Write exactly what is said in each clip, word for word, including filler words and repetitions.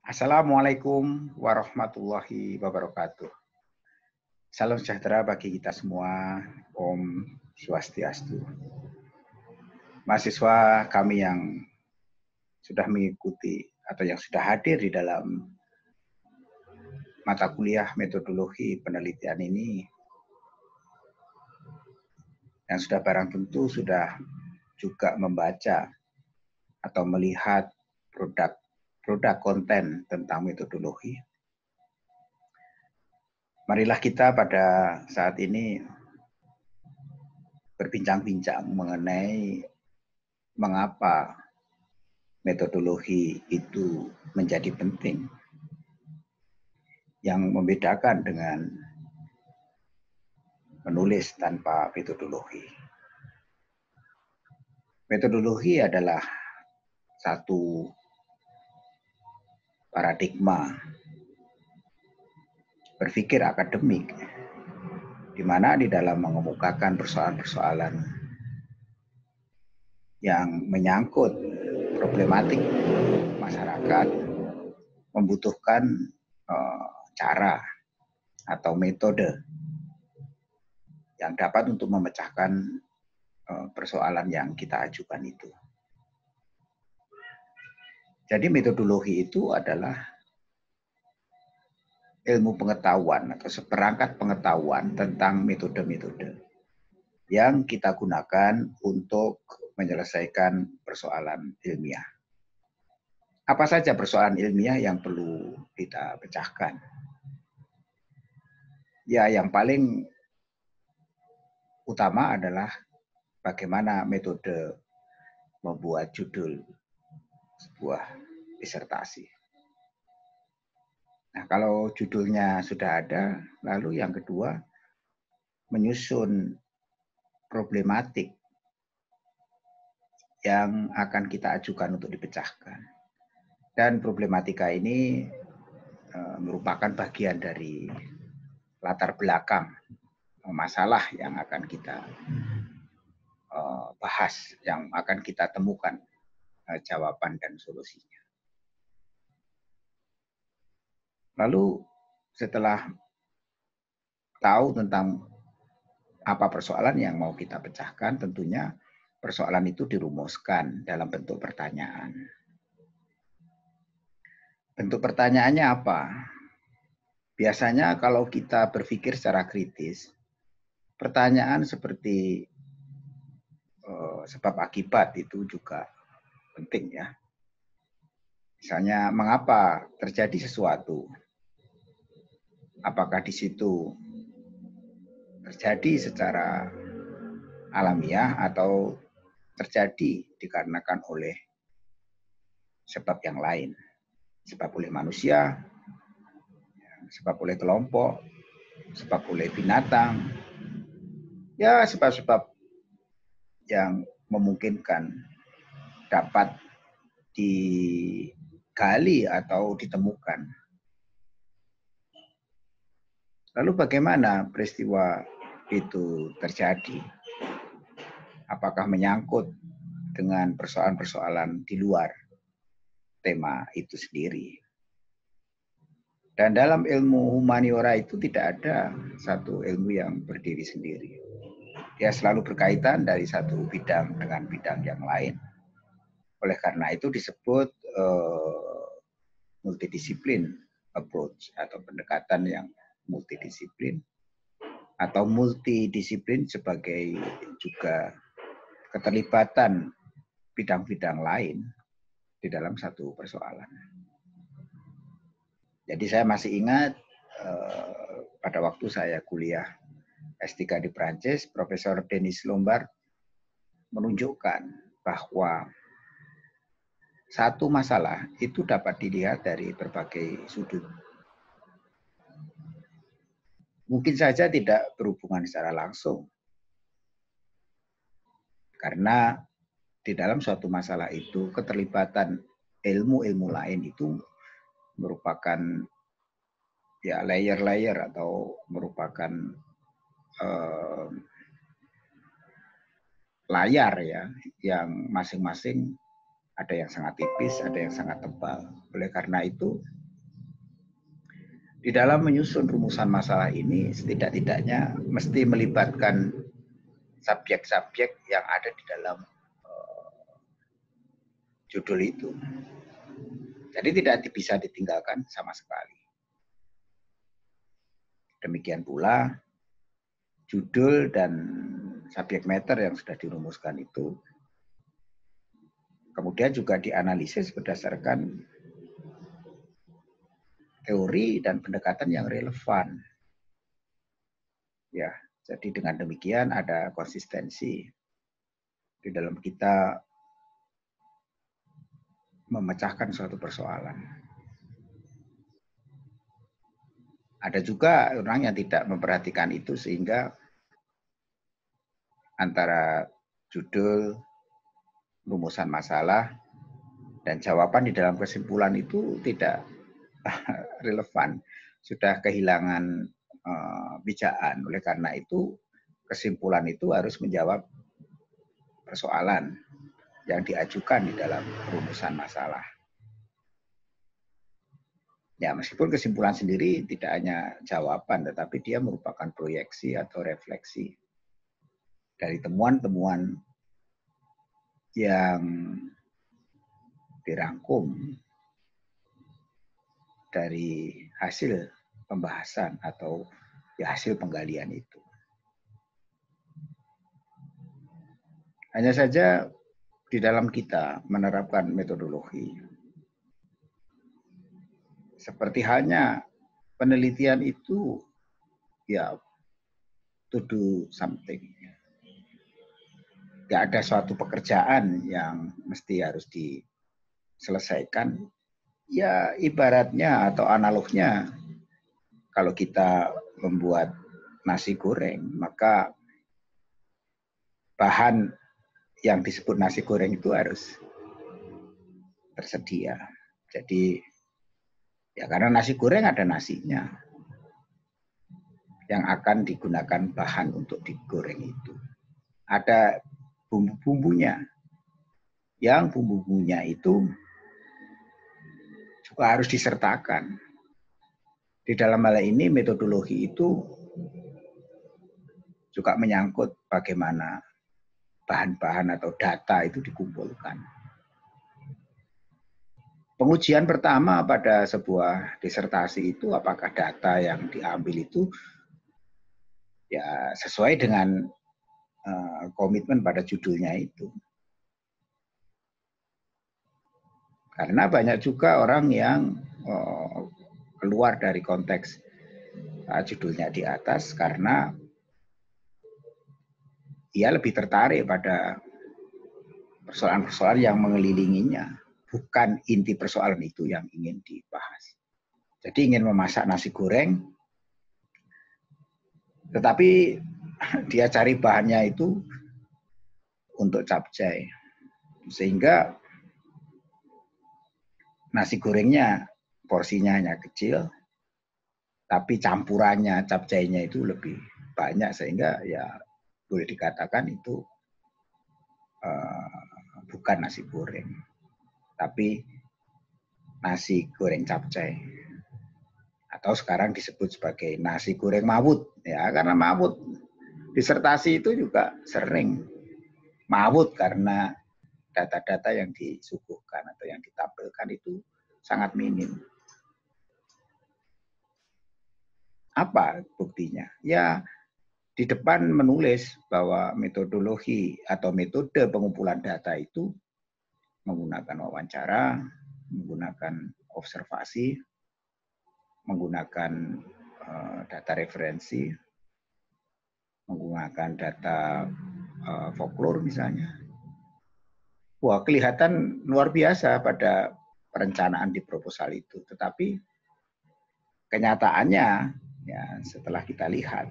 Assalamualaikum warahmatullahi wabarakatuh. Salam sejahtera bagi kita semua. Om Swastiastu. Mahasiswa kami yang sudah mengikuti atau yang sudah hadir di dalam mata kuliah metodologi penelitian ini, yang sudah barang tentu sudah juga membaca atau melihat produk produk konten tentang metodologi. Marilah kita pada saat ini berbincang-bincang mengenai mengapa metodologi itu menjadi penting. Yang membedakan dengan menulis tanpa metodologi. Metodologi adalah satu paradigma berpikir akademik, di mana di dalam mengemukakan persoalan-persoalan yang menyangkut problematik masyarakat membutuhkan uh, cara atau metode yang dapat untuk memecahkan uh, persoalan yang kita ajukan itu. Jadi metodologi itu adalah ilmu pengetahuan atau seperangkat pengetahuan tentang metode-metode yang kita gunakan untuk menyelesaikan persoalan ilmiah. Apa saja persoalan ilmiah yang perlu kita pecahkan? Ya, yang paling utama adalah bagaimana metode membuat judul sebuah disertasi. Nah, kalau judulnya sudah ada, lalu yang kedua, menyusun problematik yang akan kita ajukan untuk dipecahkan. Dan problematika ini e, merupakan bagian dari latar belakang masalah yang akan kita e, bahas, yang akan kita temukan e, jawaban dan solusinya. Lalu setelah tahu tentang apa persoalan yang mau kita pecahkan, tentunya persoalan itu dirumuskan dalam bentuk pertanyaan. Bentuk pertanyaannya apa? Biasanya kalau kita berpikir secara kritis, pertanyaan seperti eh, sebab akibat itu juga penting ya. Misalnya, mengapa terjadi sesuatu? Apakah di situ terjadi secara alamiah atau terjadi dikarenakan oleh sebab yang lain? Sebab oleh manusia, sebab oleh kelompok, sebab oleh binatang. Ya, sebab-sebab yang memungkinkan dapat digali atau ditemukan. Lalu bagaimana peristiwa itu terjadi? Apakah menyangkut dengan persoalan-persoalan di luar tema itu sendiri? Dan dalam ilmu humaniora itu tidak ada satu ilmu yang berdiri sendiri. Dia selalu berkaitan dari satu bidang dengan bidang yang lain. Oleh karena itu disebut uh, multidisiplin approach atau pendekatan yang multidisiplin, atau multidisiplin sebagai juga keterlibatan bidang-bidang lain di dalam satu persoalan. Jadi saya masih ingat eh, pada waktu saya kuliah S tiga di Prancis, Profesor Denis Lombard menunjukkan bahwa satu masalah itu dapat dilihat dari berbagai sudut. Mungkin saja tidak berhubungan secara langsung. Karena di dalam suatu masalah itu keterlibatan ilmu-ilmu lain itu merupakan ya layer-layer atau merupakan eh, layar ya yang masing-masing Ada yang sangat tipis, ada yang sangat tebal. Oleh karena itu, di dalam menyusun rumusan masalah ini setidak-tidaknya mesti melibatkan subjek-subjek yang ada di dalam uh, judul itu. Jadi tidak bisa ditinggalkan sama sekali. Demikian pula judul dan subjek matter yang sudah dirumuskan itu kemudian juga dianalisis berdasarkan teori dan pendekatan yang relevan. Ya, jadi dengan demikian ada konsistensi di dalam kita memecahkan suatu persoalan. Ada juga orang yang tidak memperhatikan itu sehingga antara judul, rumusan masalah, dan jawaban di dalam kesimpulan itu tidak relevan, sudah kehilangan uh, bijaan. Oleh karena itu, kesimpulan itu harus menjawab persoalan yang diajukan di dalam rumusan masalah. Ya, meskipun kesimpulan sendiri tidak hanya jawaban, tetapi dia merupakan proyeksi atau refleksi dari temuan-temuan yang dirangkum dari hasil pembahasan atau ya hasil penggalian itu. Hanya saja di dalam kita menerapkan metodologi, seperti halnya penelitian itu ya to do something. Tidak ada suatu pekerjaan yang mesti harus diselesaikan. Ya ibaratnya atau analognya, kalau kita membuat nasi goreng, maka bahan yang disebut nasi goreng itu harus tersedia. Jadi ya karena nasi goreng ada nasinya yang akan digunakan bahan untuk digoreng itu. Ada bumbu-bumbunya, yang bumbu-bumbunya itu juga harus disertakan. Di dalam hal ini metodologi itu juga menyangkut bagaimana bahan-bahan atau data itu dikumpulkan. Pengujian pertama pada sebuah disertasi itu apakah data yang diambil itu ya sesuai dengan uh, komitmen pada judulnya itu. Karena banyak juga orang yang uh, keluar dari konteks uh, judulnya di atas karena ia lebih tertarik pada persoalan-persoalan yang mengelilinginya, bukan inti persoalan itu yang ingin dibahas. Jadi ingin memasak nasi goreng, tetapi dia cari bahannya itu untuk capcay. Sehingga nasi gorengnya porsinya hanya kecil, tapi campurannya capcaynya itu lebih banyak sehingga ya boleh dikatakan itu uh, bukan nasi goreng, tapi nasi goreng capcay. Atau sekarang disebut sebagai nasi goreng mawut, ya karena mawut disertasi itu juga sering mawut karena data-data yang disuguhkan atau yang ditampilkan itu sangat minim. Apa buktinya? Ya di depan menulis bahwa metodologi atau metode pengumpulan data itu menggunakan wawancara, menggunakan observasi, menggunakan uh, data referensi, menggunakan data uh, folklore misalnya. Wah, kelihatan luar biasa pada perencanaan di proposal itu. Tetapi kenyataannya, ya setelah kita lihat,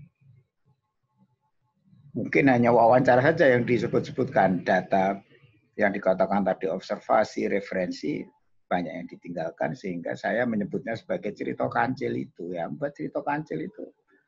mungkin hanya wawancara saja yang disebut-sebutkan, data yang dikatakan tadi observasi, referensi, banyak yang ditinggalkan sehingga saya menyebutnya sebagai cerita kancil itu. Ya, buat cerita kancil itu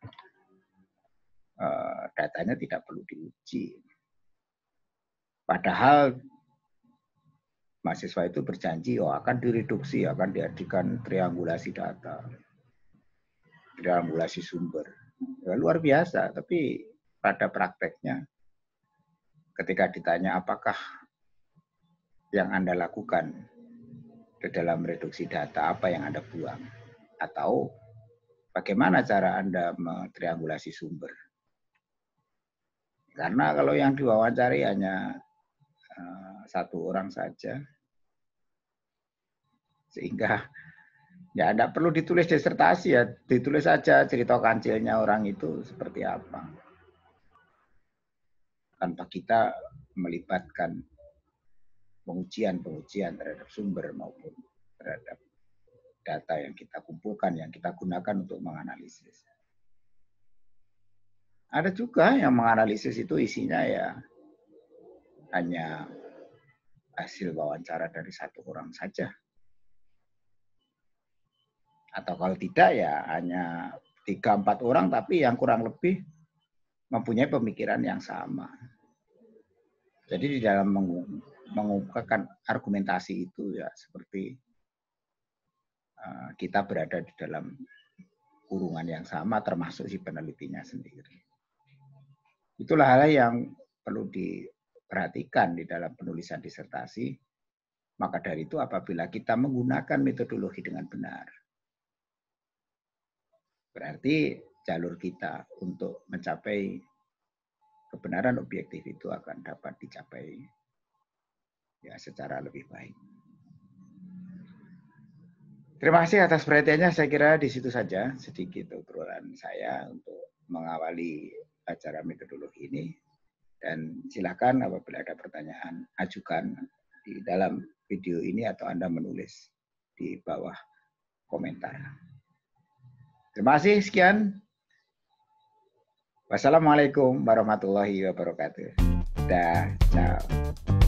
uh, datanya tidak perlu diuji. Padahal mahasiswa itu berjanji, oh akan direduksi, akan diadakan triangulasi data, triangulasi sumber. Ya, luar biasa, tapi pada prakteknya ketika ditanya apakah yang Anda lakukan di dalam reduksi data, apa yang Anda buang, atau bagaimana cara Anda mentriangulasi sumber. Karena kalau yang diwawancari hanya uh, satu orang saja, sehingga ya tidak perlu ditulis disertasi, ya ditulis saja cerita kancilnya orang itu seperti apa. Tanpa kita melibatkan pengujian-pengujian terhadap sumber maupun terhadap data yang kita kumpulkan, yang kita gunakan untuk menganalisis. Ada juga yang menganalisis itu isinya ya hanya hasil wawancara dari satu orang saja. Atau kalau tidak ya hanya tiga empat orang tapi yang kurang lebih mempunyai pemikiran yang sama. Jadi di dalam mengungkapkan argumentasi itu ya seperti uh, kita berada di dalam kurungan yang sama termasuk si penelitinya sendiri. Itulah hal yang perlu diperhatikan di dalam penulisan disertasi. Maka dari itu apabila kita menggunakan metodologi dengan benar, berarti jalur kita untuk mencapai kebenaran objektif itu akan dapat dicapai ya secara lebih baik. Terima kasih atas perhatiannya. Saya kira di situ saja sedikit obrolan saya untuk mengawali acara metodologi ini. Dan silakan apabila ada pertanyaan, ajukan di dalam video ini atau Anda menulis di bawah komentar. Terima kasih, sekian. Wassalamualaikum warahmatullahi wabarakatuh. Dah, ciao.